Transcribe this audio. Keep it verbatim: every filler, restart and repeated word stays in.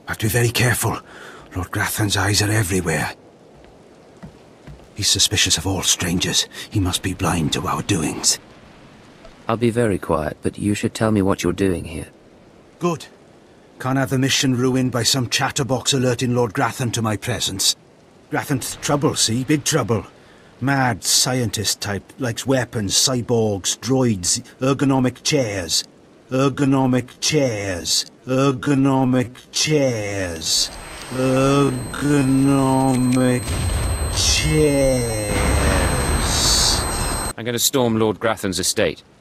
Have to be very careful. Lord Grathan's eyes are everywhere. He's suspicious of all strangers. He must be blind to our doings. I'll be very quiet, but you should tell me what you're doing here. Good. Can't have the mission ruined by some chatterbox alerting Lord Grathan to my presence. Grathan's trouble, see? Big trouble. Mad scientist type, likes weapons, cyborgs, droids, ergonomic chairs. Ergonomic chairs. Ergonomic chairs. Ergonomic chairs. I'm going to storm Lord Grathan's estate.